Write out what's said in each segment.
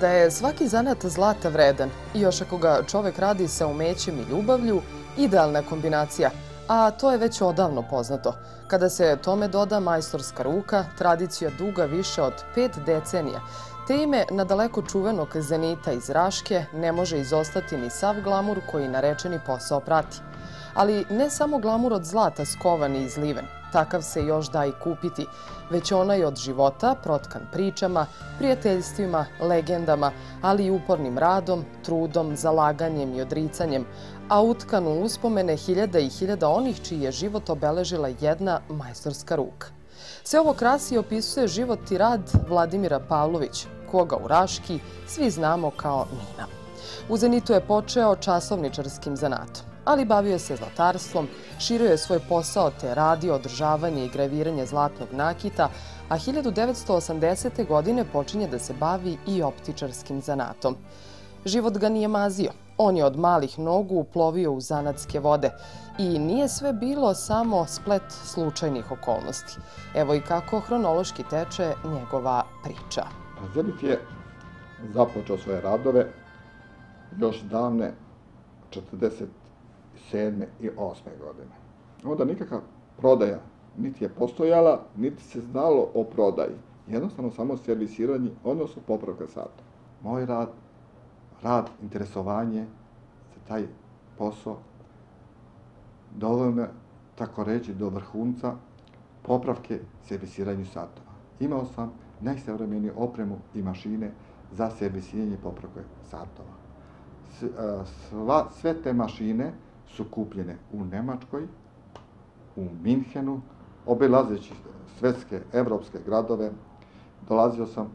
Da je svaki zanat zlata vredan i još ako ga čovek radi sa umećem i ljubavlju, idealna kombinacija, a to je već odavno poznato. Kada se tome doda majstorska ruka, tradicija duga više od 5 decenija, te ime nadaleko čuvenog zenita iz Raške ne može izostati ni sav glamur koji narečeni posao prati. Ali ne samo glamur od zlata skovan i izliven, takav se još da i kupiti, već onaj od života, protkan pričama, prijateljstvima, legendama, ali i upornim radom, trudom, zalaganjem i odricanjem, a utkan u uspomene hiljada i hiljada onih čiji je život obeležila jedna majstorska ruka. Sve ovo krasi i opisuje život i rad Vladimira Pavlovića, koga u Raški svi znamo kao Nina. U Zenitu je počeo časovničarskim zanatom, ali bavio se zlatarstvom, širio je svoj posao te radio održavanje i graviranje zlatnog nakita, a 1980. godine počinje da se bavi i optičarskim zanatom. Život ga nije mazio. On je od malih nogu uplovio u zanatske vode i nije sve bilo samo splet slučajnih okolnosti. Evo i kako hronološki teče njegova priča. Zenit je započeo svoje radove još davne 47. i 8. godine. Onda nikakva prodaja niti je postojala, niti se znalo o prodaji. Jednostavno samo servisiranje, odnosno popravka sata. Moj rad, interesovanje za taj posao doveo me, tako reći, do vrhunca popravke servisiranju satova. Imao sam najsavremeniju opremu i mašine za servisiranje i popravke satova. Sve te mašine su kupljene u Nemačkoj, u Minhenu, obilazeći svetske, evropske gradove. Dolazio sam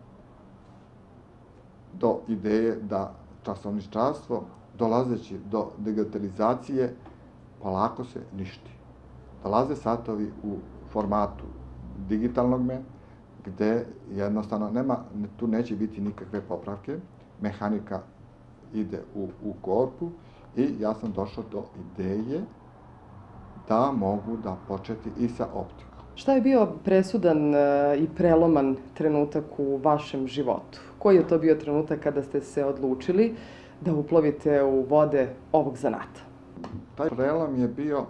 do ideje da časovničarstvo, dolazeći do digitalizacije, polako se ništi. Dolaze satovi u formatu digitalnog gde jednostavno tu neće biti nikakve popravke, mehanika ide u korpu i ja sam došao do ideje da mogu da početi i sa optikom. Šta je bio presudan i preloman trenutak u vašem životu? Koji je to bio trenutak kada ste se odlučili da uplovite u vode ovog zanata? Taj prelom je bio,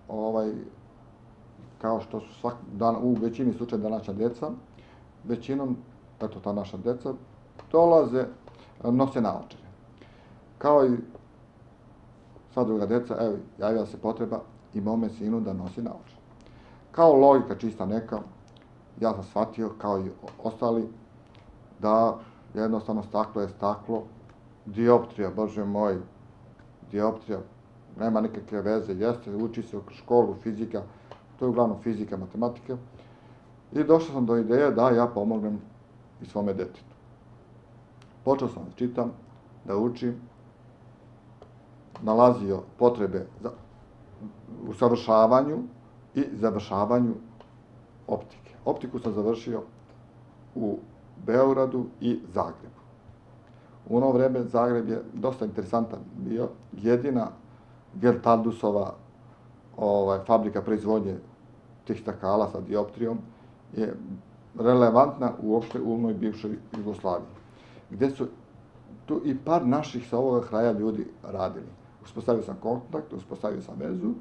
kao što su u većini slučaja današnja deca, većinom, eto ta naša deca, dolaze, nose naočare. Kao i sva druga deca, evo, javila se potreba i mome sinu da nosi naočare. Kao logika čista neka, ja sam shvatio, kao i ostali, da jednostavno staklo je staklo, dioptrija, bože moj, dioptrija, nema nikakve veze, jeste, uči se u školu, fizika, to je uglavnom fizika, matematika. I došao sam do ideje da ja pomognem i svome detetu. Počeo sam da čitam, da učim, nalazio potrebe za usavršavanju i završavanju optike. Optiku sam završio u Beogradu i Zagrebu. U ono vreme Zagreb je dosta interesantan bio. Jedina Geltardusova fabrika proizvodnje tih stakala sa dioptrijom je relevantna uopšte u onoj bivšoj Jugoslaviji, gde su tu i par naših sa ovoga kraja ljudi radili. Uspostavio sam kontakt, uspostavio sam vezu,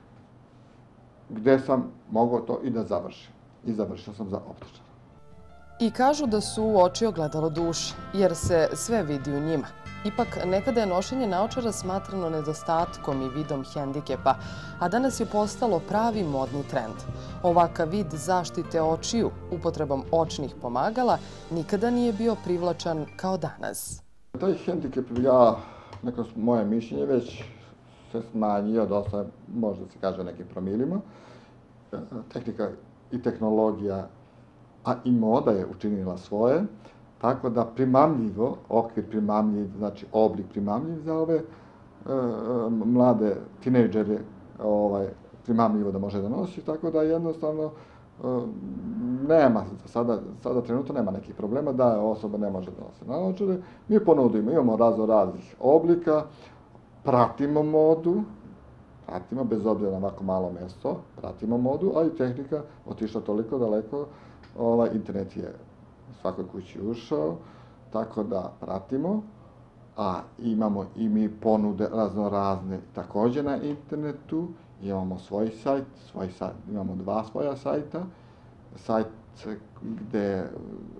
gde sam mogao to i da završim. I završio sam za optičara. I kažu da su oči ogledalo duše, jer se sve vidi u njima. Ipak, nekada je nošenje naočara smatrano nedostatkom i vidom hendikepa, a danas je postalo pravi modni trend. Ovakav vid zaštite očiju, upotrebom očnih pomagala, nikada nije bio privlačan kao danas. Taj hendikep, neko moje mišljenje, već se smanjio dosta, možda se kaže nekim promilima. Tehnika i tehnologija, a i moda je učinila svoje, tako da primamljivo, okvir primamljiv, znači oblik primamljiv za ove mlade tinejdžere, primamljivo da može da nosi, tako da jednostavno nema, sada trenutno nema nekih problema da osoba ne može da nosi naočare. Mi ponudimo, imamo raznih oblika, pratimo modu, bez obzira na ovako malo mesto, pratimo modu, a i tehnika otišla toliko daleko, internet je svakoj kući ušao, tako da pratimo, a imamo i mi ponude raznorazne također na internetu, imamo svoj sajt, imamo dva svoja sajta, sajt gde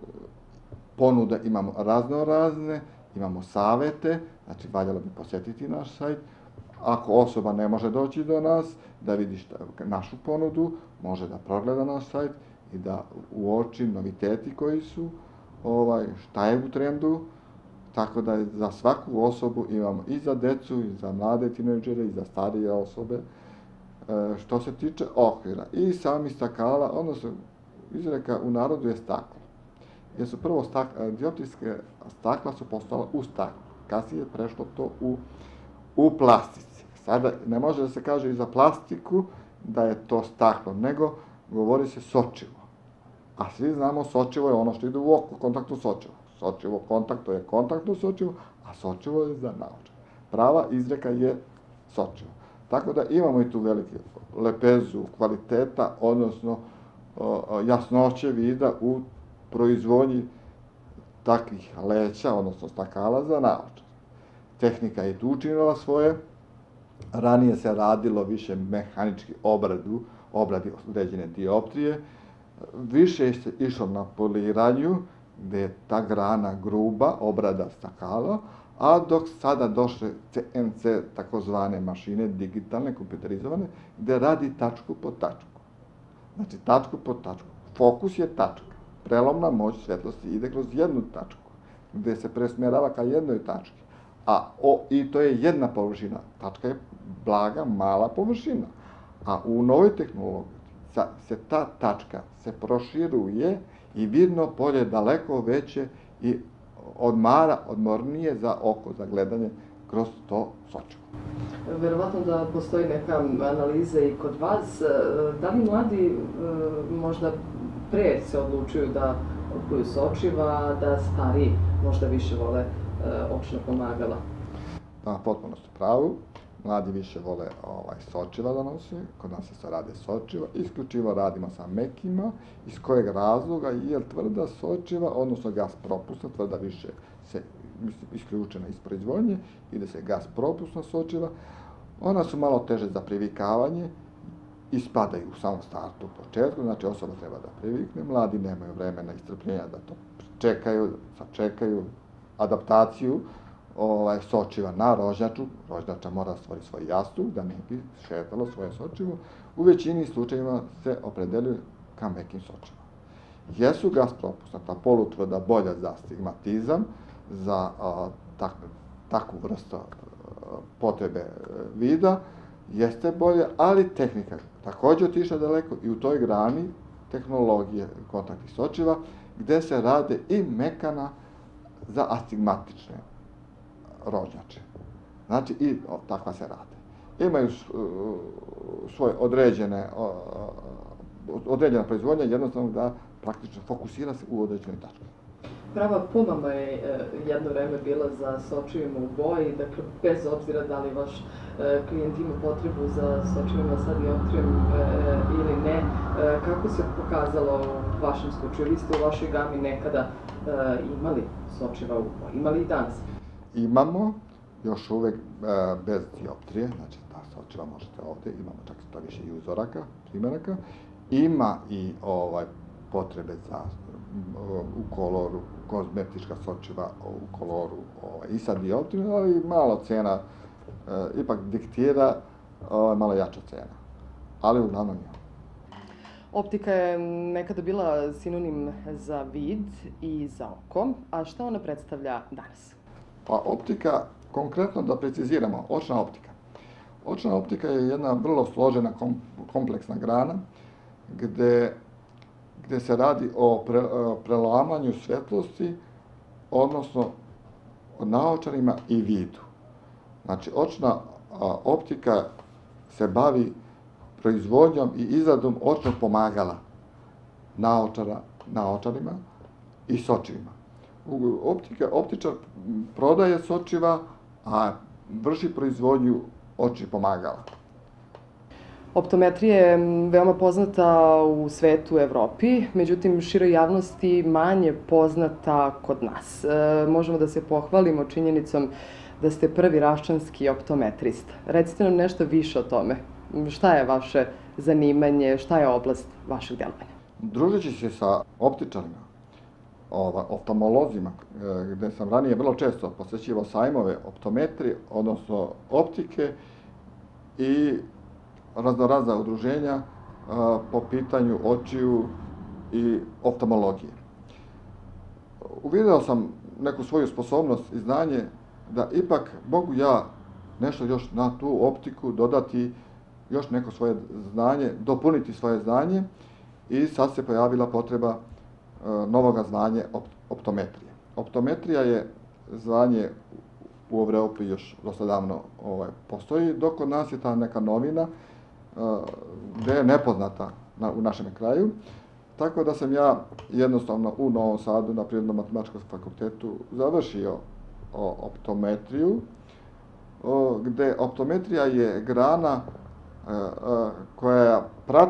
ponude imamo raznorazne, imamo savete, znači valjalo bi posjetiti naš sajt. Ako osoba ne može doći do nas, da vidi našu ponudu, može da progleda naš sajt i da uoči noviteti koji su, šta je u trendu, tako da za svaku osobu imamo i za decu, i za mlade tinejdžere, i za starije osobe. Što se tiče okvira i samih stakala, odnosno izreka u narodu je staklo. Jer su prvo dioptrijske stakla su postala u staklu, kasnije je prešlo to u plastici. Sada ne može da se kaže i za plastiku da je to staklo, nego govori se sočivo. A svi znamo sočivo je ono što ide u oko, kontaktno sočivo. Sočivo kontakt, to je kontaktno sočivo, a sočivo je za naočare. Prava izreka je sočivo. Tako da imamo i tu veliku lepezu kvaliteta, odnosno jasnoće vida u proizvodnji takvih leća, odnosno stakala za naočare. Tehnika je tu učinila svoje. Ranije se radilo više mehanički obradi određene dioptrije. Više se išlo na poliranju, gde je ta grana gruba, obrada stakala, a dok sada došle CNC, takozvane mašine, digitalne, kompjuterizovane, gde radi tačku po tačku. Znači, tačku po tačku. Fokus je tačka. Prelomna moć svetlosti ide kroz jednu tačku, gde se presmerava ka jednoj tački. I to je jedna površina. Tačka je blaga, mala površina. A u novoj tehnologiji se ta tačka se proširuje i vidno polje daleko veće i odmornije za oko, za gledanje kroz to sočivo. Verovatno da postoji neka analiza i kod vas. Da li mladi možda pre se odlučuju da kupuju sočiva, da stariji možda više vole očna pomagala? Da, potpuno ste pravu. Mladi više vole sočiva da nose, kod nas se rade sočiva, isključivo radimo sa mekima, iz kojeg razloga, jer tvrda sočiva, odnosno gas propusna, tvrda više se isključena iz proizvodnje, ide se gas propusna sočiva, ona su malo teže za privikavanje, ispadaju u samom startu, u početku, znači osoba treba da privikne, mladi nemaju vremena i strpljenja da to sačekaju adaptaciju, sočiva na rožnjaču, rožnjača mora stvori svoj jastuk, da ne bi šetalo svoje sočivo, u većini slučajeva se opredeljuju ka mekim sočivama. Jesu gas propusna, ta polutvrda bolja za astigmatizam, za takvu vrstu potrebe vida, jeste bolje, ali tehnika također otišla daleko i u toj grani tehnologije kontaktnih sočiva, gde se rade i mekana za astigmatične rožnjače. Znači, i takva se rade. Imaju svoje određena proizvodnja, jednostavno da praktično fokusira se u određenoj tački. Prava pomama je jedno vreme bila za sočivima u boji, dakle, bez obzira da li vaš klijent ima potrebu za sočivima sa dioptrijom ili ne. Kako se pokazalo u vašem slučaju? Vi ste u vašoj gami nekada imali sočiva u boji, imali i danas? Imamo, još uvek bez dioptrije, znači ta sočiva možete ovde, imamo čak to više i uzoraka, primjeraka. Ima i potrebe za u koloru, kozmetička sočiva u koloru i sa dioptrijom, ali malo cena ipak diktira malo jača cena, ali uglavnom ima. Optika je nekada bila sinonim za vid i za oko, a šta ona predstavlja danas? Pa optika, konkretno da preciziramo, očna optika. Očna optika je jedna vrlo složena, kompleksna grana, gde se radi o prelamanju svetlosti, odnosno o naočarima i vidu. Znači, očna optika se bavi proizvodnjom i izradom očnog pomagala naočarima i sočivima. Optičar prodaje sočiva, a vrši proizvodnju očnih pomagala. Optometrija je veoma poznata u svetu, u Evropi, međutim široj javnosti manje poznata kod nas. Možemo da se pohvalimo činjenicom da ste prvi raščanski optometrista. Recite nam nešto više o tome. Šta je vaše zanimanje, šta je oblast vašeg delovanja? Družeći se sa optičarima, oftalmolozima, gde sam ranije vrlo često posećivao sajmove optometrije, odnosno optike i raznorazna udruženja po pitanju očiju i oftalmologije. Uvideo sam neku svoju sposobnost i znanje da ipak mogu ja nešto još na tu optiku dodati, još neko svoje znanje, dopuniti svoje znanje i sad se pojavila potreba novoga zvanja optometrije. Optometrija je zvanje u Evropi još dosta davno postoji, dok kod nas je ta neka novina gde je nepoznata u našem kraju. Tako da sam ja jednostavno u Novom Sadu na Prirodno-matematičkom fakultetu završio optometriju, gde optometrija je grana koja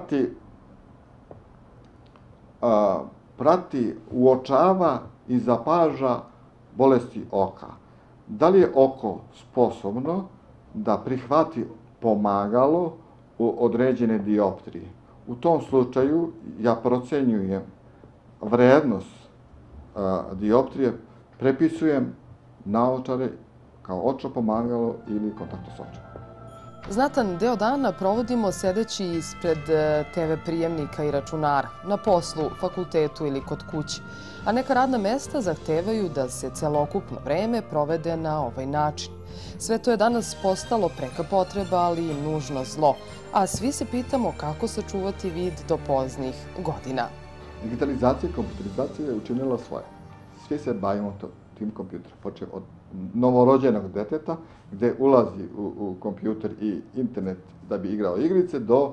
prati, uočava i zapaža bolesti oka. Da li je oko sposobno da prihvati pomagalo u određene dioptrije? U tom slučaju ja procenjujem vrednost dioptrije, prepisujem naočare kao očno pomagalo ili kontaktno s očima. Znatan deo dana provodimo sedeći ispred TV prijemnika i računara, na poslu, fakultetu ili kod kuće, a neka radna mesta zahtevaju da se celokupno vreme provede na ovaj način. Sve to je danas postalo preka potreba, ali i nužno zlo, a svi se pitamo kako sačuvati vid do poznih godina. Digitalizacija i kompjuterizacija je učinila svoje. Svi se bavimo tim kompjuterom, počeo od novorođenog deteta, gde ulazi u kompjuter i internet da bi igrao igrice, do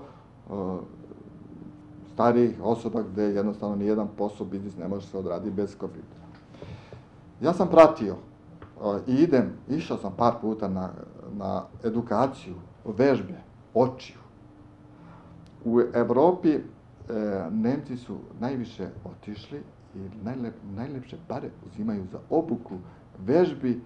starijih osoba gde jednostavno nijedan posao, biznis ne može se odraditi bez kompjutera. Ja sam pratio i išao sam par puta na edukaciju, vežbe, očiju. U Evropi Nemci su najviše otišli i najlepše pare uzimaju za obuku vežbi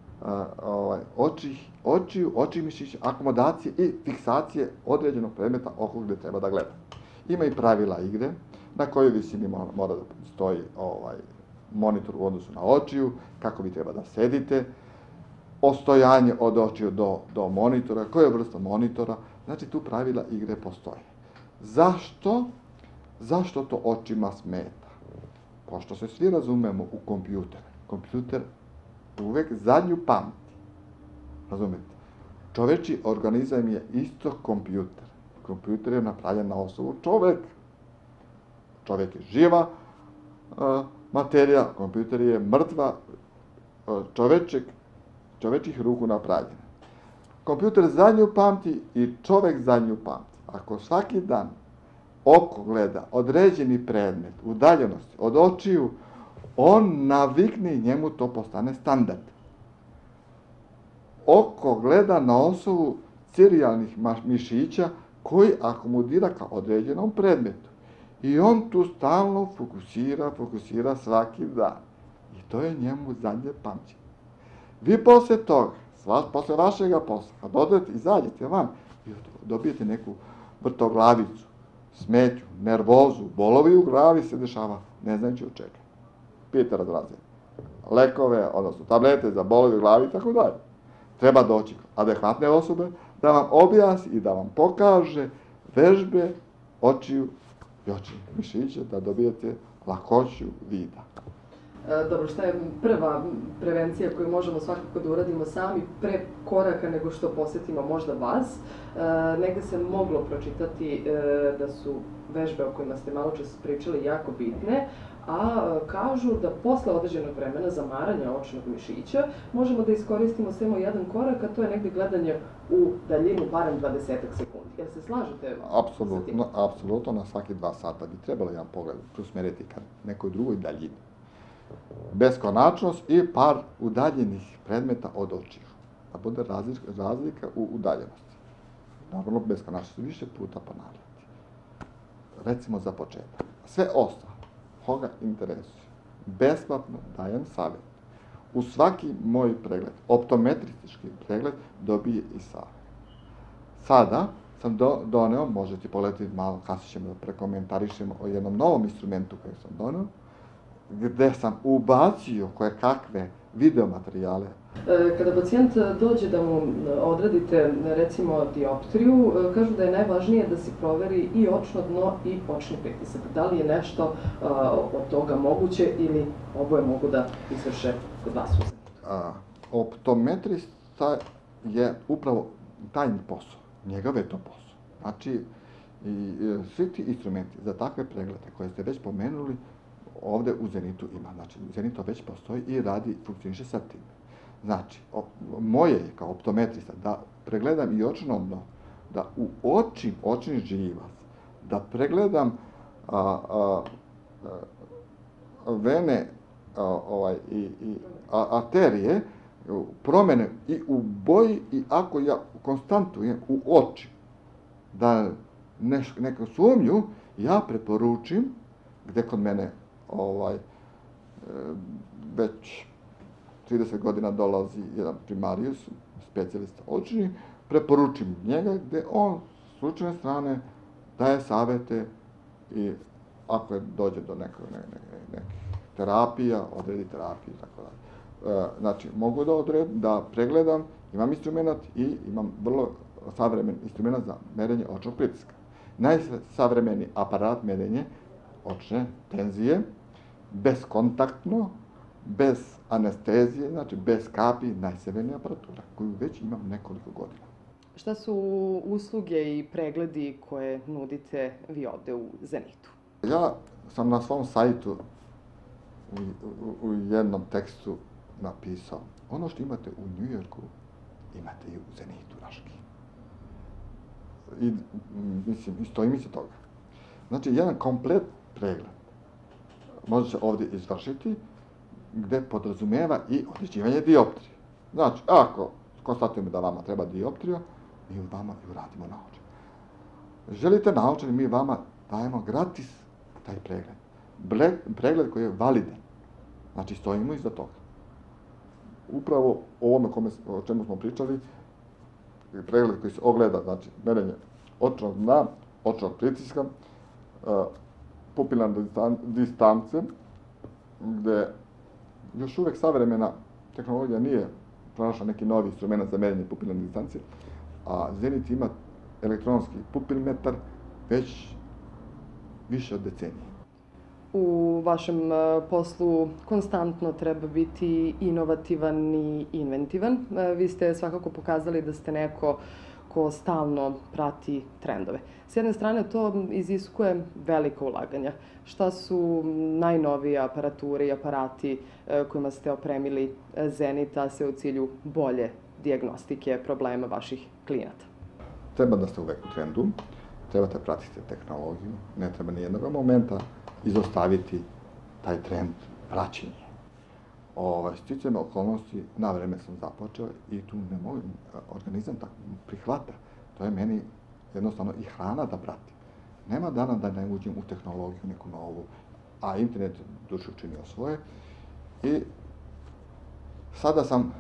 očiju, očnih mišića, akomodacije i fiksacije određenog predmeta oko gde treba da gleda. Ima i pravila igre na kojoj visini mora da stoji monitor u odnosu na očiju, kako vi treba da sedite, ostojanje od očiju do monitora, koja je vrsta monitora, znači tu pravila igre postoje. Zašto? Zašto to očima smeta? Pošto se svi razumemo u kompjuter. Kompjuter uvek zadnju pamti. Razumete? Čoveči organizam je isto kompjuter. Kompjuter je napravljen na osnovu čoveka. Čovek je živa materija, kompjuter je mrtva čovečih ruku napravljena. Kompjuter zadnju pamti i čovek zadnju pamti. Ako svaki dan oko gleda određeni predmet, udaljenosti od očiju, on navikne i njemu to postane standard. Oko gleda na osnovu cirijalnih mišića koji akomodira ka određenom predmetu. I on tu stalno fokusira svaki dan. I to je njemu zadnje pamćenje. Vi posle toga, posle vašega posla, kad odete, izađete van, vi dobijete neku vrtoglavicu, smetnju, nervozu, bolovi u glavi se dešava, ne znajući od čega. Pijete razraze lekove, odnosno tablete za bolovi u glavi i tako dalje. Treba doći adekvatne osobe da vam objasni i da vam pokaže vežbe očiju i očnih mišića da dobijete lakoću vida. Dobro, šta je prva prevencija koju možemo svakako da uradimo sami pre koraka nego što posetimo možda vas? Negde se moglo pročitati da su vežbe o kojima ste malo čas pričali jako bitne, a kažu da posle određenog vremena zamaranja očnog mišića možemo da iskoristimo samo jedan korak, a to je negde gledanje u daljinu barem 20 sekundi. Jel se slažete sa tim? Apsolutno, na svaki 2 sata bi trebalo jedan pogled usmeriti ka nekoj drugoj daljini. Beskonačnost i par udaljenih predmeta od očiju. Da bude razlika u udaljenosti. Naravno, beskonačno se više puta ponavljati. Recimo za početak. Sve ostalo, koga interesuje, besplatno dajem savjet. U svaki moj pregled, optometristički pregled, dobije i savjet. Sada sam doneo, možete pogledati malo, kasnije ćemo da prekomentarišemo o jednom novom instrumentu koji sam doneo, gde sam ubacio koje kakve videomaterijale. Kada pacijent dođe da mu odradite, recimo, dioptriju, kažu da je najvažnije da se proveri i očno dno i očni pritisak. Da li je nešto od toga moguće ili oboje mogu da izvrše kod vas? Optometrista je upravo tajni posao. Njegov je to posao. Znači, svi ti instrumenti za takve preglede koje ste već pomenuli, ovde u Zenitu ima. Znači, Zenito već postoji i radi, funkcioniše sa tim. Znači, moje je kao optometrista da pregledam i očno dno, da u očni živac, da pregledam vene i arterije, promene i u boji i ako ja konstantujem u oči da neku sumnju, ja preporučim, gde kod mene već 30 godina dolazi jedan primarijus, specijalista očni, preporučim njega gde on s stručne strane daje savete i ako dođe do nekih terapija, odredi terapiju i tako dalje. Znači, mogu da pregledam, imam instrument i imam vrlo savremen instrument za merenje očnog pritiska. Najsavremeniji aparat merenje očne tenzije, beskontaktno, bez anestezije, znači bez kapi, najsavremenija aparatura, koju već imam nekoliko godina. Šta su usluge i pregledi koje nudite vi ovde u Zenitu? Ja sam na svom sajtu u jednom tekstu napisao, ono što imate u Njujorku, imate i u Zenitu Raški. I, mislim, i stojim iza toga. Znači, jedan komplet pregled može se ovdje izvršiti, gde podrazumeva i određivanje dioptrije. Znači, ako konstatujemo da vama treba dioptrija, mi vama i uradimo naočare. Želite naočare, mi vama dajemo gratis taj pregled. Pregled koji je validan. Znači, stojimo iza toga. Upravo ovome o čemu smo pričali, pregled koji se ogleda, znači, merenje očnog dna, očnog pritiska, pupilne distance, gde još uvek savremena tehnologija nije pronašla neki novi instrument za merenje pupilne distance, a Zenit ima elektronski pupilmetar već više od decenije. U vašem poslu konstantno treba biti inovativan i inventivan. Vi ste svakako pokazali da ste neko ko stalno prati trendove. S jedne strane, to iziskuje velika ulaganja. Šta su najnovije aparature i aparati kojima ste opremili Zenita sve u cilju bolje dijagnostike problema vaših klijenata? Treba da ste uvek u trendu, trebate pratiti tehnologiju, ne treba ni jednog momenta izostaviti taj trend praćenja. Sticajem okolnosti, na vreme sam započeo i tu ne mogu, organizam tako prihvata. To je meni jednostavno i hrana da pratim. Nema dana da ne uđem u tehnologiju neku novu, a internet duše učinio svoje. I sada sam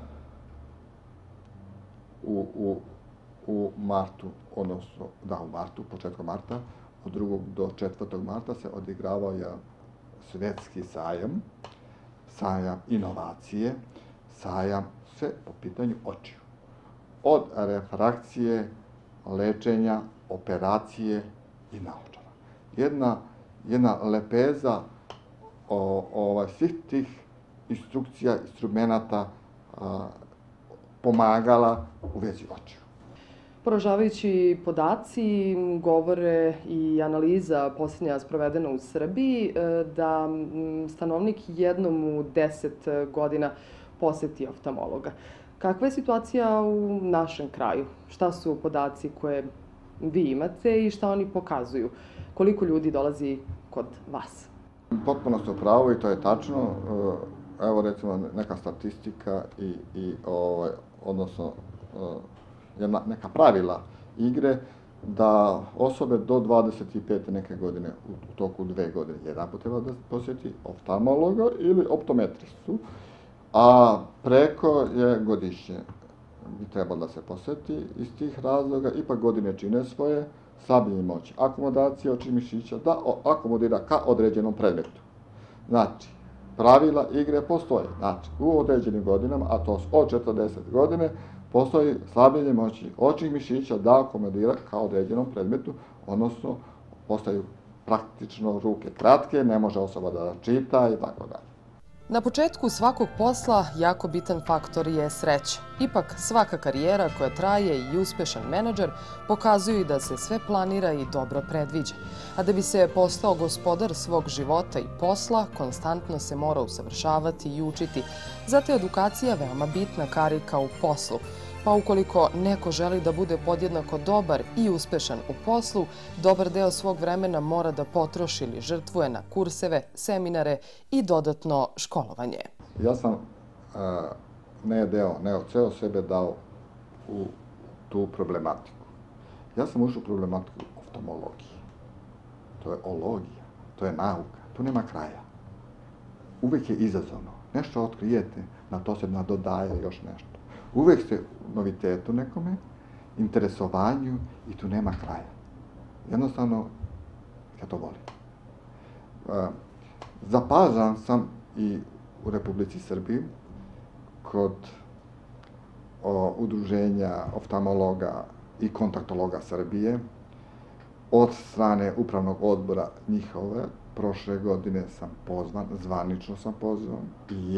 u martu, odnosno u martu, početkom marta, od 2. do 4. marta se odigravao je svetski sajam, sajam inovacije, sajam sve po pitanju očiju. Od refrakcije, lečenja, operacije i naočara. Jedna lepeza svih tih instrukcija, instrumenta, pomagala u vezi očiju. Poražavajući podaci govore i analiza posljednja sprovedena u Srbiji da stanovnik jednom u 10 godina poseti oftalmologa. Kakva je situacija u našem kraju? Šta su podaci koje vi imate i šta oni pokazuju? Koliko ljudi dolazi kod vas? Potpuno ste u pravu i to je tačno. Evo recimo neka statistika odnosno neka pravila igre da osobe do 25. neke godine u toku 2 godine jedan put treba da posjeti oftalmologa ili optometristu, a preko je godišnje bi trebalo da se posjeti. Iz tih razloga ipak godine čine svoje, slabljenje moći akomodacije očnih mišića da akomodira ka određenom predmetu. Znači, pravila igre postoje. Znači, u određenim godinama, a to od 40 godine, postoji slabljenje moći očnih mišića da akomodira ka određenom predmetu, odnosno postaju praktično ruke kratke, ne može osoba da čita i tako dalje. Na početku svakog posla jako bitan faktor je sreća. Ipak, svaka karijera koja traje i uspešan menadžer pokazuju da se sve planira i dobro predviđa. A da bi se postao gospodar svog života i posla, konstantno se mora usavršavati i učiti. Zato je edukacija veoma bitna karika u poslu. Pa ukoliko neko želi da bude podjednako dobar i uspešan u poslu, dobar deo svog vremena mora da potroši ili žrtvuje na kurseve, seminare i dodatno školovanje. Ja sam nego ceo sebe dao u tu problematiku. Ja sam ušao u problematiku oftalmologije. To je ologija, to je nauka, tu nema kraja. Uvek je izazovno. Nešto otkrijete, na to se nadodaje još nešto. Uvek ste u novitetu nekome, interesovanju i tu nema kraja. Jednostavno, ja to volim. Zapazan sam i u Republici Srbiji kod Udruženja oftalmologa i kontaktologa Srbije od strane upravnog odbora njihove. Prošle godine sam pozvan, zvanično sam pozvan, i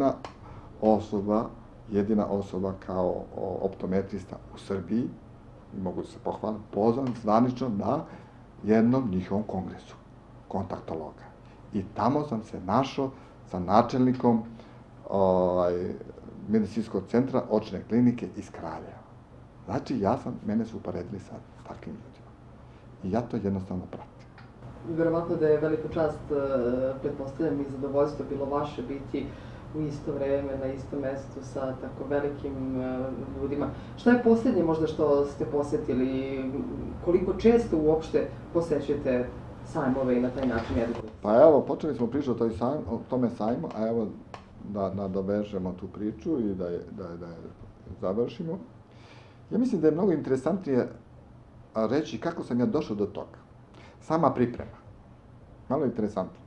jedina osoba kao optometrista u Srbiji, mogu se pohvaliti, pozvan zvanično na jednom njihovom kongresu kontaktologa. I tamo sam se našao sa načelnikom medicinskog centra očne klinike iz Kraljeva. Znači, mene su uporedili sa takvim ljudima. I ja to jednostavno pratim. Verovatno da je velika čast, pretpostavljam, i zadovoljstvo bilo vaše biti u isto vreme, na istom mestu sa tako velikim ljudima. Šta je posljednje možda što ste posjetili? Koliko često uopšte posećujete sajmove i na taj način edukujete? Pa evo, počeli smo pričati o tome sajmu, a evo da nadovežemo tu priču i da je završimo. Ja mislim da je mnogo interesantnije reći kako sam ja došao do toga. Sama priprema. Malo interesantno.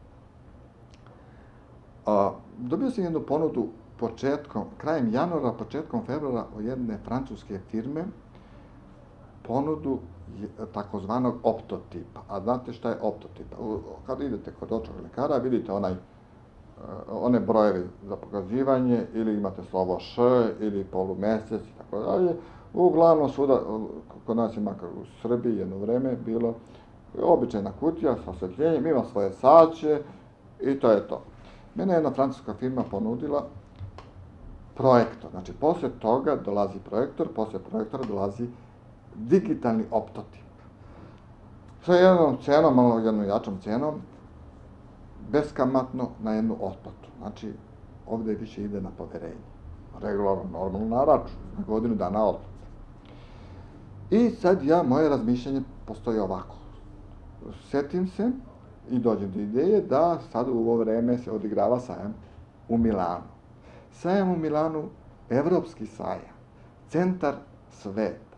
Dobio sam jednu ponudu krajem januara, početkom februara od jedne francuske firme, ponudu takozvanog optotipa. A znate šta je optotip? Kad idete kod očnog lekara, vidite one brojeve za pokazivanje, ili imate slovo Š, ili polumesec i tako dalje. Uglavnom svuda, kod nas je makar u Srbiji jedno vreme bilo običajna kutija sa osvetljenjem, ima svoje saće i to je to. Mene je jedna francuska firma ponudila projektor. Znači, posle toga dolazi projektor, posle projektora dolazi digitalni optotip. Sa jednom cenom, malo jednom jačom cenom, beskamatno na jednu otplatu. Znači, ovde više ide na poverenje. Regularno, normalno na račun, na godinu dana otplata. I sad moje razmišljanje postoji ovako. Setim se i dođem do ideje da sad u ovo vreme se odigrava sajam u Milanu. Sajam u Milanu, evropski sajam, centar sveta.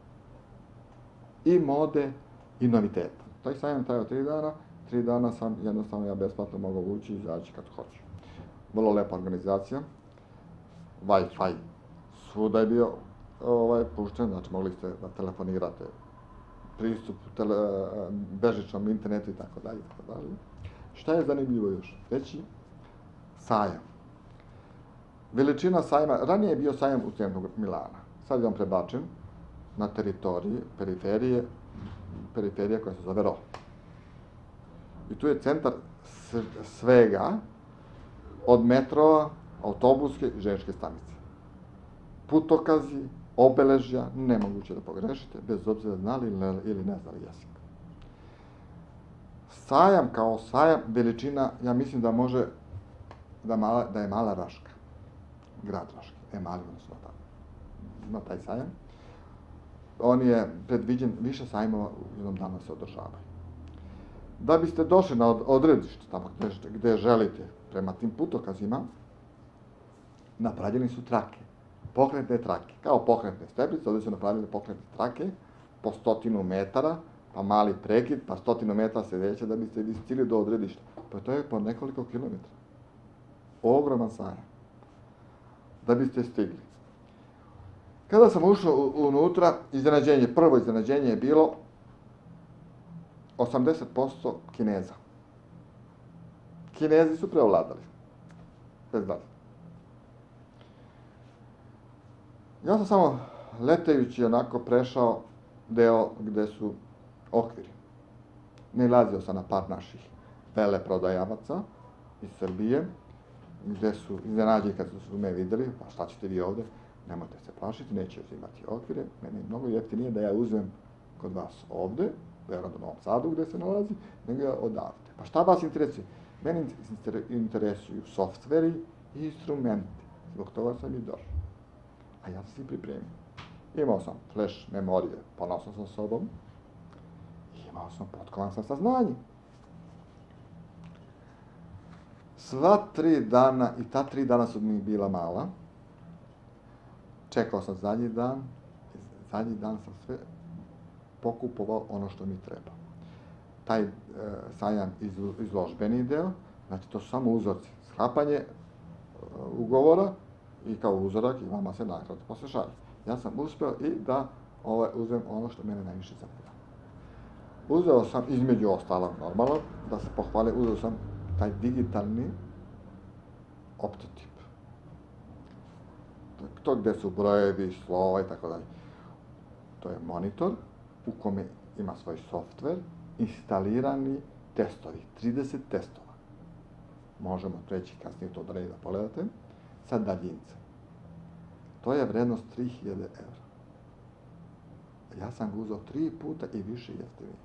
I mode i noviteta. Taj sajam trajao 3 dana. 3 dana sam jednostavno besplatno mogao ući i izaći kad hoću. Vrlo lepa organizacija. Wi-Fi svuda je bio pušten, znači mogli ste da telefonirate, pristup bežičnom internetu i tako dalje. Šta je zanimljivo još? Reći, sajam. Veličina sajma, ranije je bio sajam u centru Milana. Sad je on prebačen na teritoriji, periferija koja se zove Ro. I tu je centar svega, od metrova, autobuske i željezničke stanice. Putokazi, obeležja, nemoguće da pogrešite, bez obzira znali ili ne znali jezik. Sajam kao sajam, veličina, ja mislim da može, da je mala Raška, grad Raška, mali odnosno na taj sajam. on je predviđen, više sajmova u jednom danu se održavaju. Da biste došli na odredište, tamo gde želite, prema tim putokazima, napravljeni su trake, pokretne trake, kao pokretne steblice, ovdje su napravljene pokretne trake, po 100 metara, pa mali prekid, pa 100 metara sledeće da biste stigli do odredišta. Pa to je po nekoliko kilometara. Ogroman sajam. Da biste stigli. Kada sam ušao unutra, prvo iznenađenje je bilo 80% Kineza. Kinezi su preovladali. Bez dalje. Ja sam samo letajući onako prešao deo gde su okviri. Nalazio sam na par naših veleprodajavaca iz Srbije, gde su iznenađeni kad su me videli, pa šta ćete vi ovde, nemojte se plašiti, neće uzimati okvire, meni je mnogo jeftinije da ja uzmem kod vas ovde, verovatno u Novom Sadu gde se nalazi, nego ja odavde. Pa šta vas interesuje? Meni interesuju softveri i instrumenti, zbog toga sam i došao. A ja sam se pripremio. Imao sam flash memorije, ponosao sam sobom, i imao sam potkovan sa saznanjem. Sva 3 dana, i ta 3 dana su mi bila mala, čekao sam zadnji dan sam sve pokupovao ono što mi treba. Taj sajam izložbeni deo, znači to su samo uzorci, sklapanje ugovora i kao uzorak i vama se nagrada posle šalje. Ja sam uspeo i da uzmem ono što mene najviše zanima. Uzeo sam, između ostalog normalno, da se pohvale, uzeo sam taj digitalni optotip. To gde su brojevi, slova i tako dalje. To je monitor u kome ima svoj softver, instalirani testovi, 30 testova. Možemo preći kasnije to da pogledate, sa daljincem. To je vrednost 3000 evra. Ja sam ga uzeo 3 puta i više jeftinije.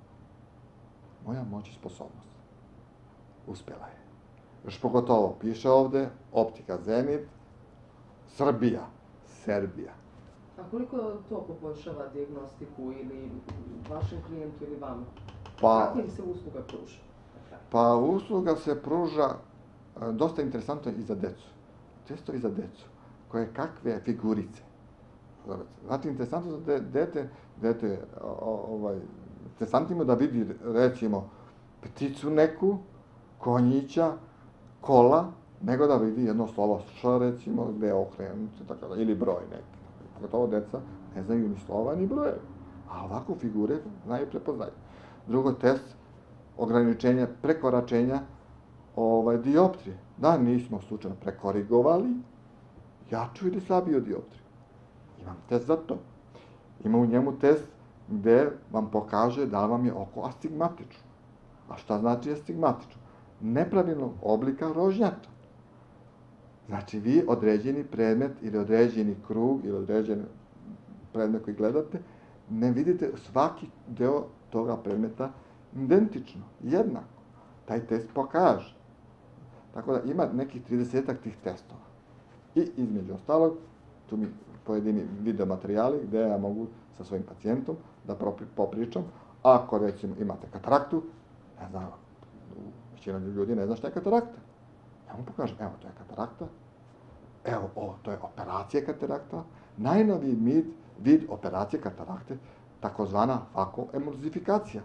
Moja moć i sposobnost. Uspela je. Još pogotovo piše ovde, optika Zenit, Srbija, Serbija. A koliko to poboljšava dijagnostiku ili vašem klijentu ili vama? Kakva im se usluga pruža? Pa usluga se pruža dosta interesantno i za decu. Testovi za decu, koje kakve figurice. Znači, interesantno za dete, interesantno da vidi, recimo, pticu neku, konjića, kola, nego da vidi jedno slovo š, recimo, gde je okrenut, ili broj neki. Pogotovo deca ne znaju ni slova, ni broje. A ovako figure znaju prepoznaju. Drugo, test ograničenja, prekoračenja dioptrije. Da nismo slučajno prekorigovali jaču ili slabiju dioptriju. Imam test za to. Ima u njemu test gde vam pokaže da vam je oko astigmatično. A šta znači astigmatično? Nepravilnog oblika rožnjača. Znači, vi određeni predmet ili određeni krug ili određeni predmet koji gledate, ne vidite svaki deo toga predmeta identično, jednako. Taj test pokaže. Tako da ima nekih 30-ak tih testova. I između ostalog, tu mi pojedini video materijali gde ja mogu sa svojim pacijentom da popričam. Ako, recimo, imate kataraktu, ne znam, većina ljudi ne zna šta je katarakta. Ja mu pokažem, evo, to je katarakta, evo, to je operacija katarakta, najnoviji vid operacije katarakte, takozvana fakoemulzifikacija.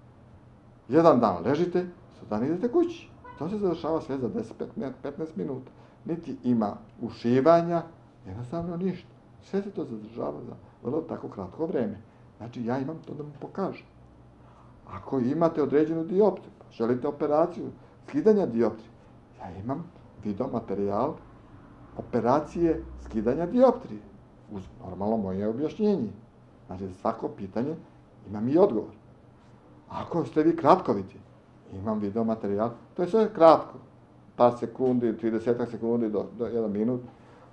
Jedan dan ležite, sutradan idete kući. To se završava sve za 10-15 minuta. Niti ima ušivanja, jednostavno ništa. Sve se to zadržava za vrlo tako kratko vreme. Znači, ja imam to da mu pokažem. Ako imate određenu dioptriju, želite operaciju skidanja dioptrije, ja imam video materijal operacije skidanja dioptrije, uz normalno moje objašnjenje. Znači, za svako pitanje imam i odgovor. Ako ste vi kratkoviti, imam video materijal, to je sve kratko, par sekundi, 30 sekundi do 1 minut,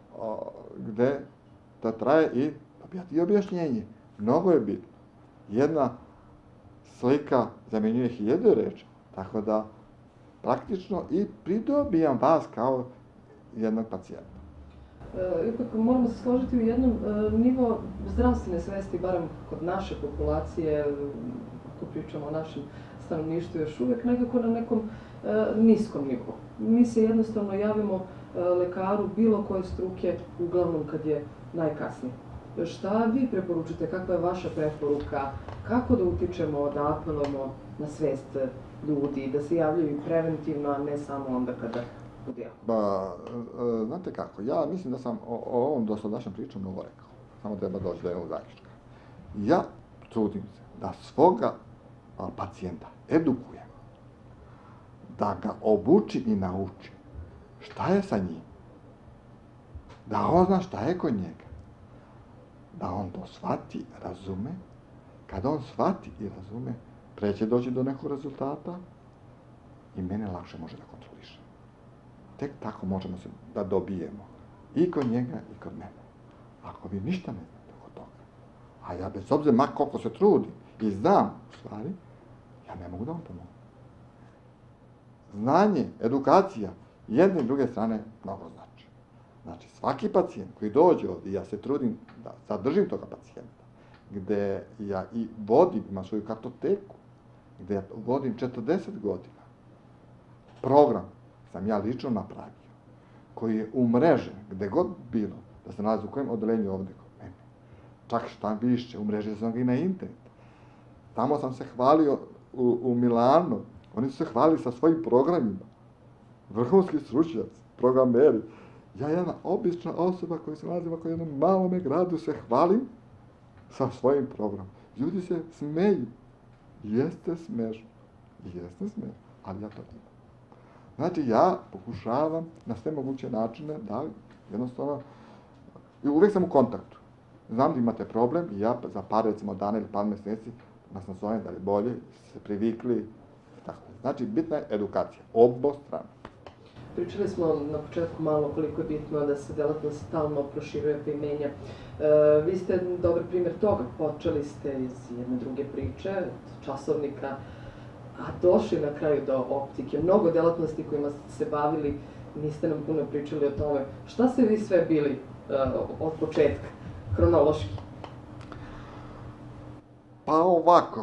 gde to traje i dobijate i objašnjenje. Mnogo je bitno. Jedna slika zamenjuje 1000 reči, tako da praktično i pridobijam vas kao jednog pacijenta. Ipak moramo se složiti u jednom nivo zdravstvene svesti, barem kod naše populacije, ako pričamo o našem stanovništvu, još uvijek nekako na nekom niskom nivou. Mi se jednostavno javimo lekaru bilo koje struke, uglavnom kad je najkasnije. Šta vi preporučite, kakva je vaša preporuka, kako da utičemo, da apelujemo na svest ljudi, da se javljaju preventivno, a ne samo onda kada udijelu? Znate kako, ja mislim da sam o ovom dosadašnjem pričom mnogo rekao. Samo treba doći do jednog zaključka. Ja trudim se da svoga pacijenta edukujem, da ga obučim i naučim šta je sa njim, da on zna šta je kod njega, da on to shvati, razume. Kada on shvati i razume, pre će doći do nekog rezultata i mene lakše može da kontroliše. Tek tako možemo se da dobijemo i kod njega i kod mene. Ako vi ništa ne znate oko toga, a ja bez obzira ma koliko se trudim i znam u stvari, ja ne mogu da vam pomogu. Znanje, edukacija, jedne i druge strane mnogo znači. Znači, svaki pacijent koji dođe ovdje, ja se trudim da zadržim toga pacijenta, gde ja i vodim, imam svoju kartoteku, gde ja vodim 40 godina. Program sam ja lično napravio, koji je umrežen, gde god bilo, da se nalazi u kojem odelenju ovdje kod mene. Čak šta više, umrežio sam ga i na internet. Tamo sam se hvalio u Milanu, oni su se hvalili sa svojim programima. Vrhunski stručnjaci, programeri. Ja jedna obična osoba koja se nalazi u jednom malome gradu se hvalim sa svojim programom. Ljudi se smeju. Jeste smešno. Jeste smešno. Ali ja to imam. Znači, ja pokušavam na sve moguće načine da jednostavno, i uvijek sam u kontaktu. Znam da imate problem i ja za par, recimo, dana ili par mjeseci nas nazovem da li bolje, se privikli. Tako. Znači, bitna je edukacija. Obostrana. Pričali smo na početku malo koliko je bitno da se delatnost stalno proširuje pa i menja. Vi ste dobar primjer toga. Počeli ste iz jedne druge priče, časovnika, a došli na kraju do optike. Mnogo delatnosti kojima ste se bavili, niste nam puno pričali o tome. Šta ste vi sve bili od početka, hronološki? Pa ovako,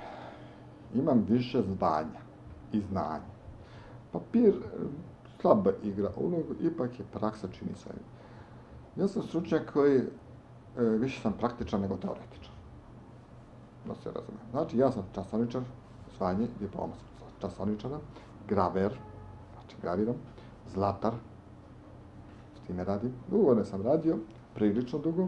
imam više zvanja i znanja. Papir slaba igra ulogu, ipak je praksa čini sve. Ja sam stručnjak koji više sam praktičan nego teoretičan. Da se razume. Znači, ja sam časovničar, zvanje, diploma časovničara, graver, znači graviram, zlatar, s time radim. Dugo ne sam radio, prilično dugo,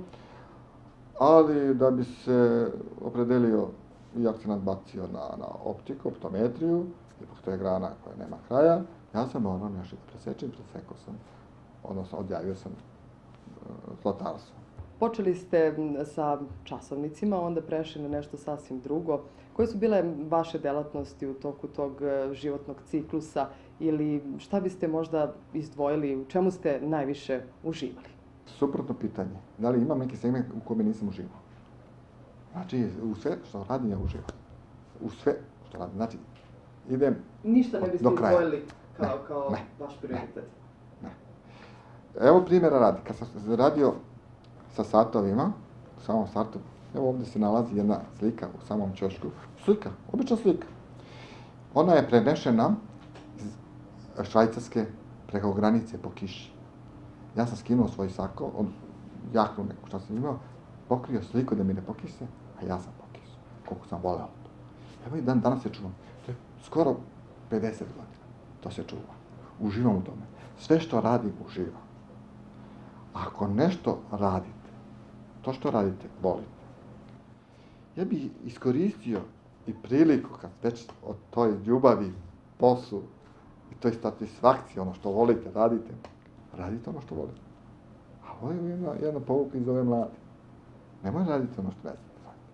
ali da bi se opredelio i akcenat bacio na optiku, optometriju, ipak to je grana koja nema kraja, ja sam morao nešto da presečem, presekao sam, odnosno odjavio sam zlatarstvo. Počeli ste sa časovnicima, onda prešli na nešto sasvim drugo. Koje su bile vaše delatnosti u toku tog životnog ciklusa ili šta biste možda izdvojili, u čemu ste najviše uživali? Suprotno pitanje, da li imam neki segment u kome nisam uživao? Znači, u sve što radim ja uživam. U sve što radim, znači, idem do kraja. Ništa ne biste izdvojili kao vaš prioritet? Ne. Evo primjera radi. Kad sam radio sa satovima, u samom startu, evo ovdje se nalazi jedna slika u samom ćošku. Slika, obična slika. Ona je prenešena iz Švajcarske preko granice po kiši. Ja sam skinuo svoj sako, jaknu neku šta sam imao, pokrio sliku da mi ne pokise, a ja sam pokisao. Koliko sam voleo to. Evo i danas se čuvam. To je skoro 50 godina. To se čuva. Uživam u tome. Sve što radim, uživam. Ako nešto radite, to što radite, volite. Ja bih iskoristio i priliku kad već o toj ljubavi, poslu i toj satisfakciji, ono što volite, radite ono što volite. A ovo je jedna povuka iz ove mlade. Nemoj raditi ono što ne znate raditi.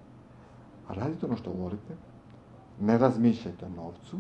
A radite ono što volite, ne razmišljajte o novcu,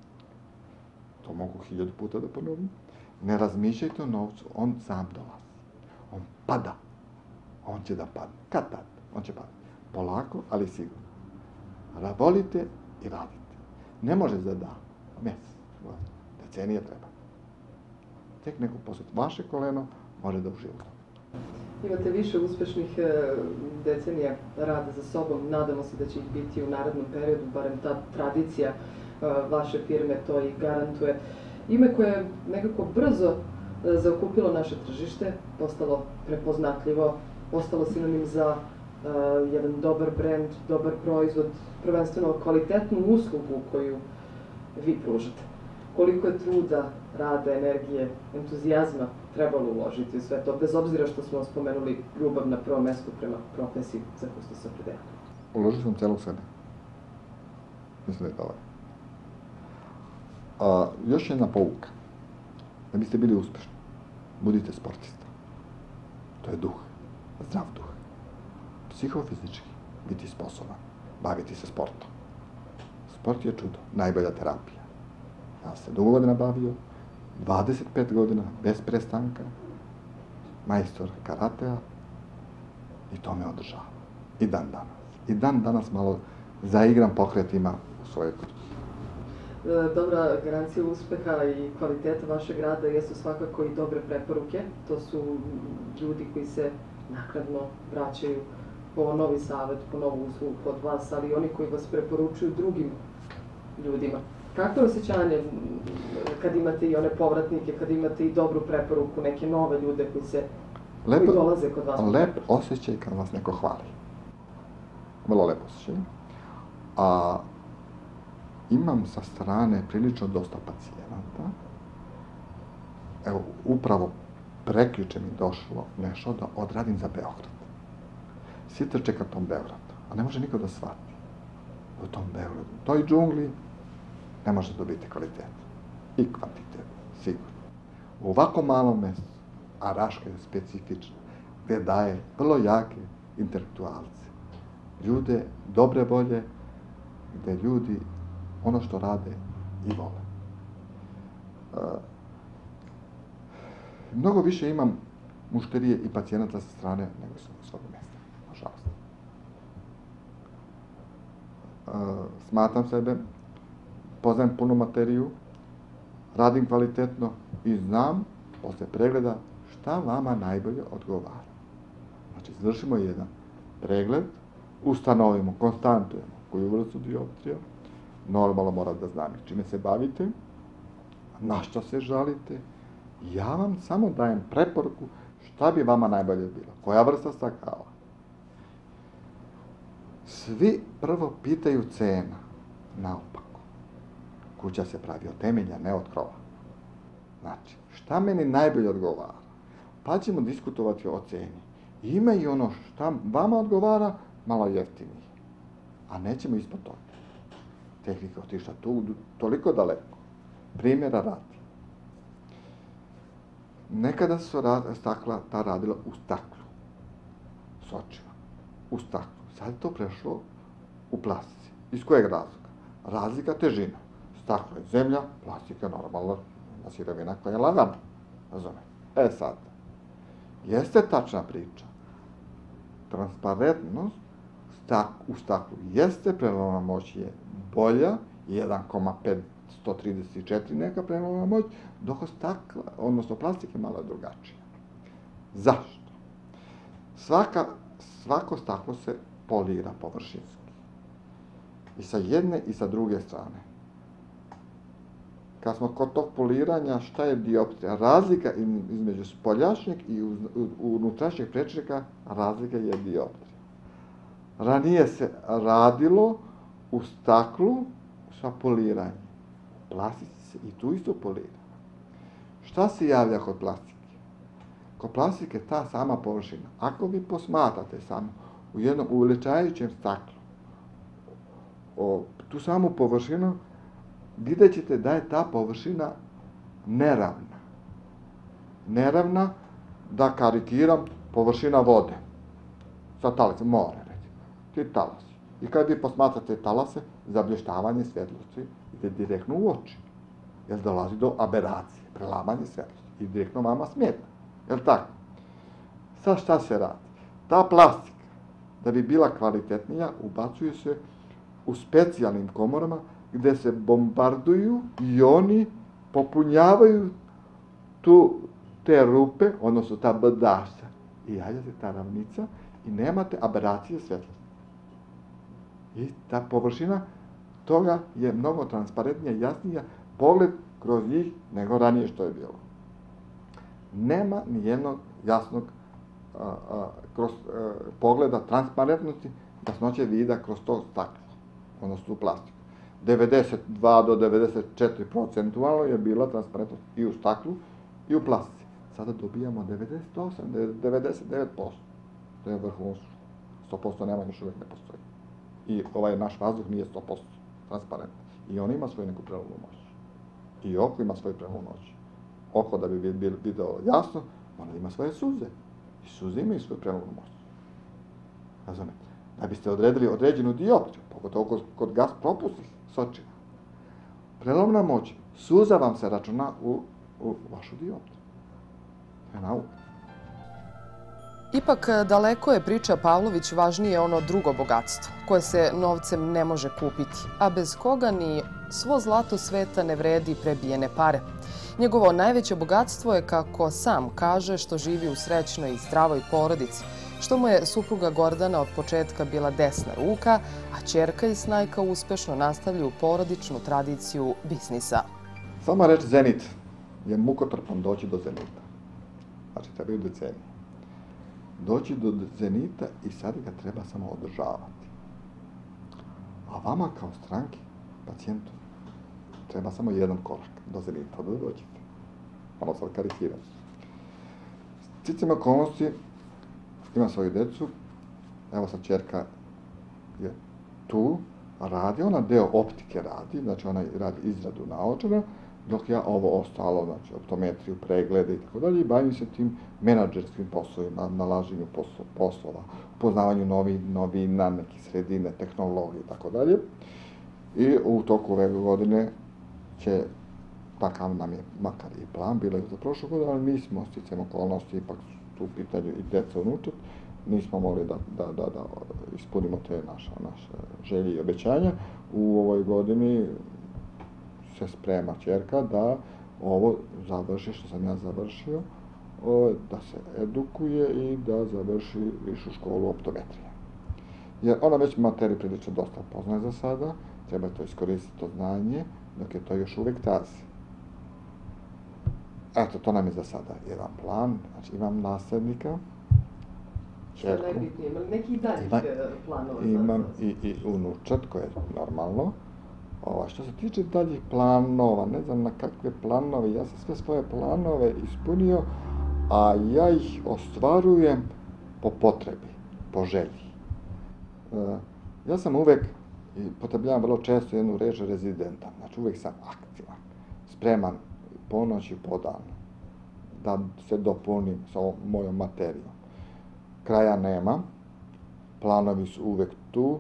to mogu 1000 puta da ponovim, ne razmišljajte o novcu, on sam dolazi. On pada. On će da padne. Kad tad? On će padne. Polako, ali sigurno. Volite i radite. Ne može za dan. Mesec. Decenija treba. Tek neko posjeti vaše koleno, može da uživa. Imate više uspešnih decenija rada za sobom, nadamo se da će ih biti u narednom periodu, barem ta tradicija vaše firme to i garantuje. Ime koje je nekako brzo zaokupilo naše tržište, postalo prepoznatljivo, postalo sinonim za jedan dobar brend, dobar proizvod, prvenstveno kvalitetnu uslugu koju vi pružate. Koliko je truda, rada, energije, entuzijazma trebalo uložiti u sve to, bez obzira što smo spomenuli ljubav na prvom mestu prema profesiji za koju ste se opredelili? Uložio sam celog sebe. Mislim da je dovoljno. Još jedna pouka. Da biste bili uspešni, budite sportista. To je duh, zdrav duh. Psihofizički, biti sposoban, baviti se sportom. Sport je čudo, najbolja terapija. Ja sam dugo godina bavio, 25 godina, bez prestanka, majstor karatea, i to me održava. I dan danas. I dan danas malo zaigram pokretima u svojoj kući. Dobra garancija uspeha i kvaliteta vašeg rada jesu svakako i dobre preporuke. To su ljudi koji se naknadno vraćaju po novi savet, po novu uslugu od vas, ali i oni koji vas preporučuju drugim ljudima. Kako je osjećanje kad imate i one povratnike, kad imate i dobru preporuku, neke nove ljude koji dolaze kod vas? Lep osjećaj kad vas neko hvali. Vrlo lep osjećaj. A imam sa strane prilično dosta pacijenata. Evo, upravo prekjuče mi došlo nešto da odradim za Beograd. Svi trče ka tom Beogradu, a ne može niko da shvati. U tom Beogradu, u toj džungli, ne može dobiti kvalitet i kvantitet, sigurno. U ovako malom mestu, a Raška je specifična, gde daje vrlo jake intelektualce, ljude dobre volje, gde ljudi ono što rade i vole. Mnogo više imam mušterije i pacijenata sa strane nego sa svog mesta, nažalost. Smatram sebe, poznajem punu materiju, radim kvalitetno i znam, posle pregleda, šta vama najbolje odgovara. Znači, izvršimo jedan pregled, ustanovimo, konstantujemo koju vrstu dioptrija, normalno moram da znam čime se bavite, na šta se žalite. Ja vam samo dajem preporuku šta bi vama najbolje bilo, koja vrsta stakala. Svi prvo pitaju cena, naopako. Kuća se pravi od temelja, ne od krova. Znači, šta meni najbolje odgovara? Pa ćemo diskutovati o ceni. Ima i ono šta vama odgovara, malo jeftinije. A nećemo ispod toga. Tehnika otišla tu toliko daleko. Primjera radi. Nekada su stakla ta radila u staklu. S očima. U staklu. Sad je to prešlo u plastici. Iz kojeg razloga? Razlika težina. Staklo je zemlja, plastika je normalna sirovina koja je lagana. Razumete? Sad, jeste tačna priča. Transparentnost u staklu jeste, prelovna moć je bolja, 1,534 neka prelovna moć, dok stakla, odnosno plastike, malo drugačija. Zašto? Svako staklo se polira površinski. I sa jedne i sa druge strane. Kad smo kod tog poliranja, šta je dioptrija? Razlika između spoljašnjeg i unutrašnjeg prečnika, razlika je dioptrija. Ranije se radilo u staklu sa poliranjem. U plastici se i tu isto polira. Šta se javlja kod plastike? Kod plastike ta sama površina. Ako vi posmatrate samo u jednom uveličajućem staklu, tu samu površinu, vidjet ćete da je ta površina neravna. Neravna, da karikiram, površina vode. Sa talasem, more, recimo. Ti talasi. I kad vi posmatrate talase, zablještavanje svjetlosti ide direktno u oči. Jer dolazi do aberacije, prelamanje svjetlosti. I direktno vama smeta. Jel' tako? Sad šta se radi? Ta plastika, da bi bila kvalitetnija, ubacuje se u specijalnim komorama gde se bombarduju i oni popunjavaju tu te rupe, odnosno ta bdašća, i javlja se ta ravnica i nemate aberacije svetlosti. I ta površina toga je mnogo transparentnija i jasnija pogled kroz njih nego ranije što je bilo. Nema ni jednog jasnog kroz pogleda transparentnosti jasnoće vida kroz to staklo, odnosno tu plastiku. 92 do 94% je bila transparentnost i u staklu i u plastici. Sada dobijamo 98, 99%. To je vrhunsko. 100% nema, još uvijek ne postoji. I ovaj naš vazduh nije 100% transparentan. I on ima svoju neku prelomnu moć. I oko ima svoju prelomnu moć. Oko, da bi video jasno, ono ima svoje suze. I suze imaju svoju prelomnu moć. Razumete? Da biste odredili određenu dioptriju, pogotovo kod gas propusnih sočiva. Prelomna moć, suza vam se računa u vašu dioptriju. To je nauka. Ipak, daleko je priča Pavlović važnije ono drugo bogatstvo, koje se novcem ne može kupiti, a bez koga ni svo zlato sveta ne vredi prebijene pare. Njegovo najveće bogatstvo je, kako sam kaže, što živi u srećnoj i zdravoj porodici, što mu je supruga Gordana od početka bila desna ruka, a ćerka i snajka uspešno nastavljaju porodičnu tradiciju biznisa. Sama reč zenit je mukotrpno doći do zenita. Znači, trebaju decenije. Doći do zenita i sad ga treba samo održavati. A vama kao stranki, pacijentu, treba samo jedan korak do zenita, da dođete. Malo sad karikiram. Sticam okolnosti, ima svoju decu, evo sad ćerka je tu, radi, ona deo optike radi, znači ona radi izradu naočara, dok ja ovo ostalo, znači optometriju, preglede i tako dalje, i bavim se tim menadžerskim poslovima, nalaženju poslova, upoznavanju novina, nekih sredine, tehnologije i tako dalje. I u toku ove godine će, takav nam je makar i plan, bilo je za prošlu godinu, ali mi smo sticam okolnosti, ipak tu u pitanju i deca unučat, nismo mogli da ispunimo te naše želje i obećanja. U ovoj godini se sprema ćerka da ovo završi što sam ja završio, da se edukuje i da završi višu školu optometrije. Jer ona već materiju prilično dosta poznaje za sada, treba to iskoristiti to znanje, dok je to još uvijek tazi. Eto, to nam je za sada jedan plan, znači imam naslednika, čerku. Što je najbitnije, imali neki i daljih planova? Imam i unučat, koje je normalno. Što se tiče daljih planova, ne znam na kakve planove, ja sam sve svoje planove ispunio, a ja ih ostvarujem po potrebi, po želji. Ja sam uvek, i potrebljavam vrlo često jednu reč, rezidentan, znači uvek sam aktivan, spreman po noći i po danu, da se dopunim sa ovom mojom materijom. Kraja nema, planovi su uvek tu,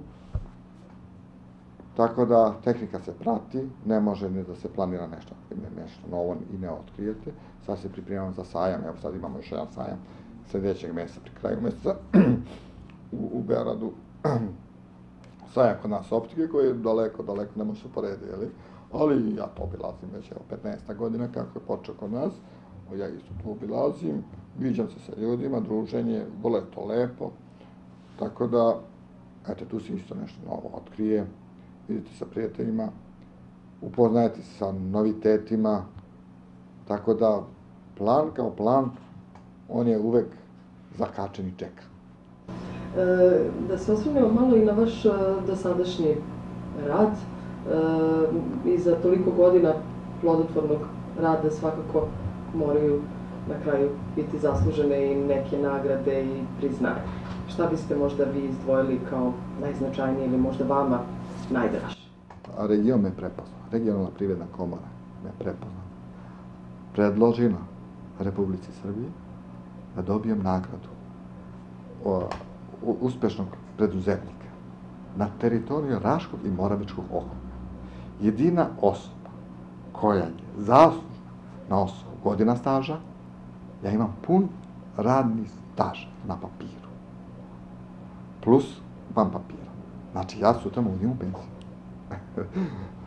tako da tehnika se prati, ne može ni da se planira nešto novo i ne otkrijete. Sad se pripremamo za sajam, evo sad imamo još jedan sajam sljedećeg mjeseca, pri kraju mjeseca u Beogradu. Sajam kod nas optike koji je daleko, ne može se uporediti, ali ja to obilazim već 15 godina kako je počeo kod nas. Ja isto to obilazim, viđam se sa ljudima, druženje, vrlo je to lepo. Tako da, eto, tu se isto nešto novo otkrije. Vidite sa prijateljima, upoznajete se sa novitetima, tako da plan kao plan, on je uvek zakačen i čeka. Da se osvrnemo malo i na vaš dosadašnji rad, i za toliko godina plodotvornog rada svakako moraju na kraju biti zaslužene i neke nagrade i priznanje. Šta biste možda vi izdvojili kao najznačajnije ili možda vama najdraže? Region me prepoznao, regionalna privredna komora me prepoznala. Predložila Republici Srbiji da dobijem nagradu uspešnog preduzetnika na teritoriju Raškog i Moravičkog okruga. Jedina osoba koja je zaslužna na osnovu godina staža, ja imam pun radni staž na papiru, plus van papira. Znači, ja sutra uđem u penziju.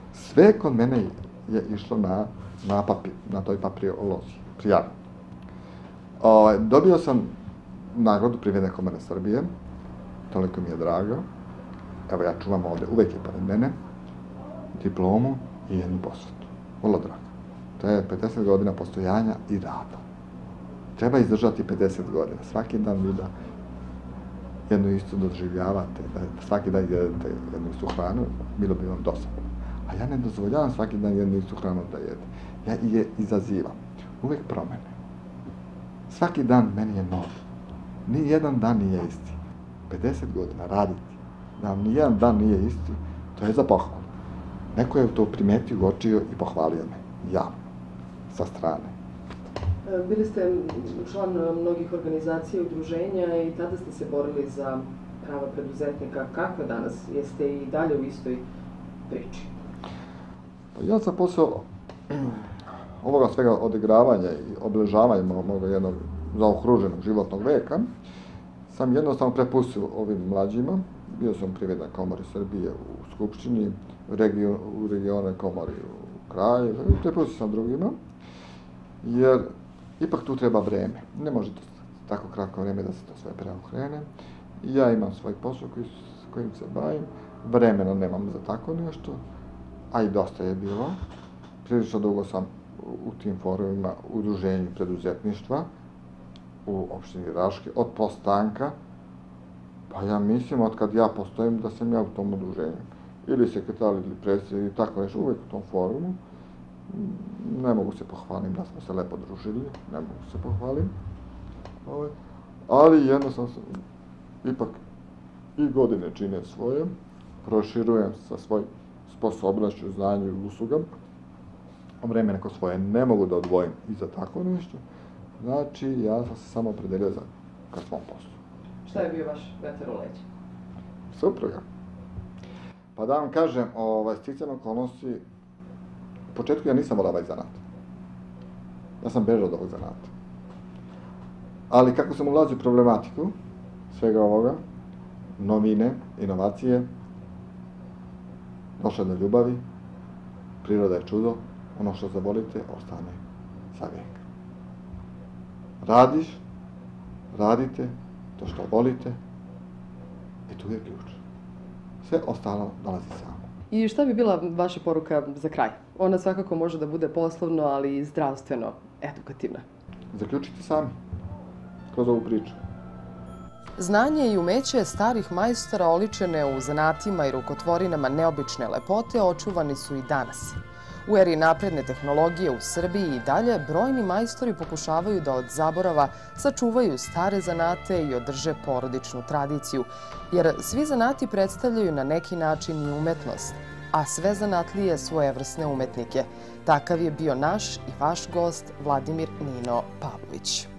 Sve kod mene je išlo na papir, na toj papirologiji, prijavljeno. Dobio sam nagradu Privredne komore Srbije, toliko mi je drago. Evo, ja čuvam ovde, uvek je pored mene, diplomu i jednu posvetu. Vrlo drago. To je 50 godina postojanja i rada. Treba izdržati 50 godina. Svaki dan vi da jednu istu doživljavate, da svaki dan jedete jednu istu hranu, bilo bi vam dosadno. A ja ne dozvoljavam svaki dan jednu istu hranu da jede. Ja je izazivam. Uvek promene. Svaki dan meni je nov. Ni jedan dan nije isti. 50 godina raditi, da vam ni jedan dan nije isti, to je za pohvalu. Neko je to primetio, uočio i pohvalio me. Javno. Sa strane. Bili ste član mnogih organizacija i udruženja i tada ste se borili za prava preduzetnika. Kako je danas? Jeste i dalje u istoj priči? Ja sam posao ovoga svega odigravanja i obeležavanja moga jednog zaokruženog životnog veka sam jednostavno prepustio ovim mlađima. Bio sam u Privrednoj komori Srbije u Skupštini, u regionalnoj komori u kraju, prepustio sam drugima, jer ipak tu treba vreme. Ne može to tako kratko vreme da se to sve preokrene. Ja imam svoj posao s kojim se bavim, vremena nemam za tako nešto, a i dosta je bilo. Prilično dugo sam u tim forumima udruženju preduzetništva u opštini Raške, od postanka, pa ja mislim, od kad ja postojim, da sam ja u tom udruženju. Ili sekretar, ili predsjednik, ili tako nešto, uvek u tom forumu. Ne mogu se pohvalim da smo se lepo družili, ne mogu se pohvalim. Ali jednostavno, ipak i godine čine svoje, proširujem sa svojim sposobnošću, znanju i uslugama. Vreme neko svoje ne mogu da odvojim i za tako nešto. Znači, ja sam se samo opredelio ka svom poslu. Šta je bio vaš vetar u leđa? Supruga. Pa da vam kažem, sticajem okolnosti, u početku ja nisam volao ovaj zanat. Ja sam bežao od ovog zanata. Ali kako sam ulazio u problematiku svega ovoga, novine, inovacije, došlo do ljubavi, priroda je čudo, ono što zavolite ostane za vijek. Radiš, radite to što volite i tu je ključ. Sve ostalo dolazi samo. I šta bi bila vaša poruka za kraj? Ona svakako može da bude poslovno, ali i zdravstveno edukativna. Zaključite sami kroz ovu priču. Znanje i umeće starih majstora oličene u zanatima i rukotvorinama neobične lepote očuvani su i danas. U eri napredne tehnologije u Srbiji i dalje brojni majstori pokušavaju da od zaborava sačuvaju stare zanate i održe porodičnu tradiciju, jer svi zanati predstavljaju na neki način i umetnost, a sve zanatlije svojevrsne umetnike. Takav je bio naš i vaš gost Vladimir Nino Pavlović.